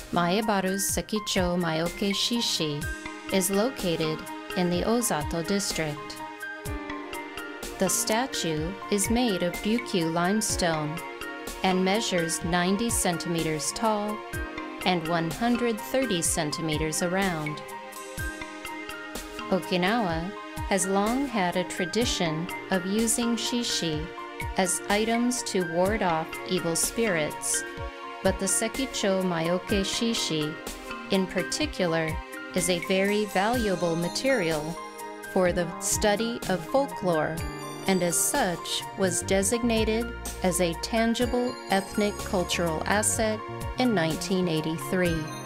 Maebaru's Sekichou Mayoke Shiishi is located in the Oozato district. The statue is made of Ryukyu limestone and measures 90 centimeters tall and 130 centimeters around. Okinawa has long had a tradition of using shiishi as items to ward off evil spirits, but the Sekichou Mayoke Shiishi in particular is a very valuable material for the study of folklore, and as such was designated as a tangible ethnic cultural asset in 1983.